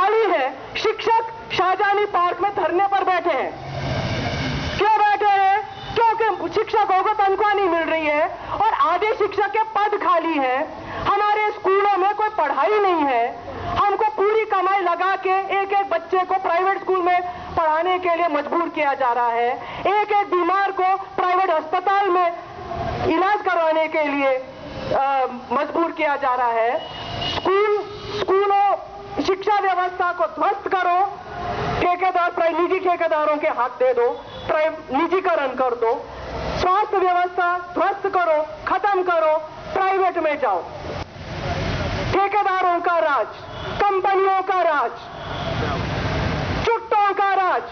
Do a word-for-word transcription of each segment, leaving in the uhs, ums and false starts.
खाली है। शिक्षक शाहजहानी पार्क में धरने पर बैठे हैं। क्यों बैठे हैं? क्योंकि शिक्षकों को तनख्वाह नहीं मिल रही है और आधे शिक्षक के पद खाली है। हमारे स्कूलों में कोई पढ़ाई नहीं है। हमको पूरी कमाई लगा के एक एक बच्चे को प्राइवेट स्कूल में पढ़ाने के लिए मजबूर किया जा रहा है। एक एक बीमार को प्राइवेट अस्पताल में इलाज करवाने के लिए आ, मजबूर किया जा रहा है। स्कूल स्कूलों शिक्षा व्यवस्था को ध्वस्त करो, ठेकेदार निजी ठेकेदारों के हाथ दे दो, निजीकरण कर दो, स्वास्थ्य व्यवस्था ध्वस्त करो, खत्म करो, प्राइवेट में जाओ। ठेकेदारों का राज, कंपनियों का राज, चुट्टों का राज,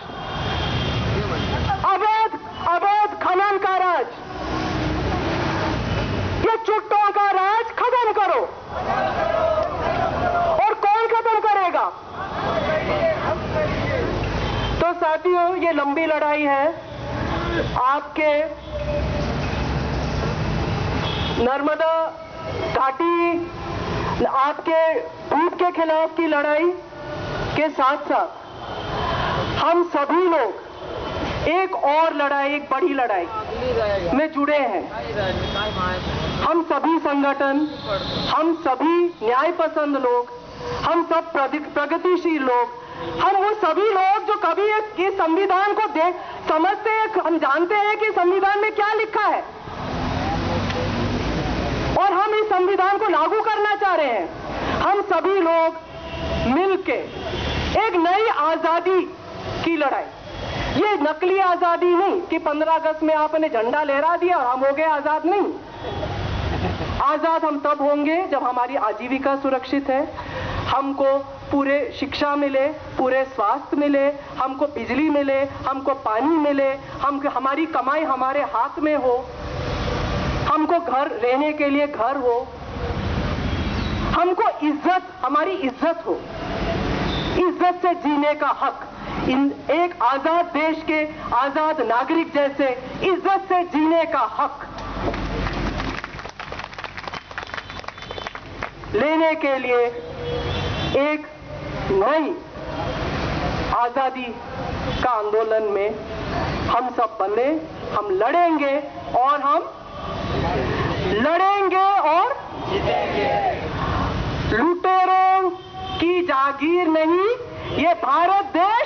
अवैध अवैध खनन का राज, ये चुट्टों का राज खत्म करो। और कौन खत्म करेगा? तो साथियों, ये लंबी लड़ाई है। आपके नर्मदा घाटी, आपके भूख के खिलाफ की लड़ाई के साथ साथ हम सभी लोग एक और लड़ाई, एक बड़ी लड़ाई में जुड़े हैं। हम सभी संगठन, हम सभी न्याय पसंद लोग, हम सब प्रगतिशील लोग, हम वो सभी लोग जो कभी इस संविधान को देख समझते हैं, हम जानते हैं कि संविधान में क्या लिखा है और हम इस संविधान को लागू करना चाह रहे हैं। हम सभी लोग मिलके एक नई आजादी की लड़ाई, ये नकली आजादी नहीं कि पंद्रह अगस्त में आपने झंडा लहरा दिया और हम हो गए आजाद। नहीं, आजाद हम तब होंगे जब हमारी आजीविका सुरक्षित है, हमको पूरे शिक्षा मिले, पूरे स्वास्थ्य मिले, हमको बिजली मिले, हमको पानी मिले, हम हमारी कमाई हमारे हाथ में हो, हमको घर रहने के लिए घर हो, हमको इज्जत, हमारी इज्जत हो, इज्जत से जीने का हक, इन एक आजाद देश के आजाद नागरिक जैसे इज्जत से जीने का हक लेने के लिए एक नई आजादी का आंदोलन में हम सब बने। हम लड़ेंगे और हम लड़ेंगे और जीतेंगे। लुटेरों की जागीर नहीं, ये भारत देश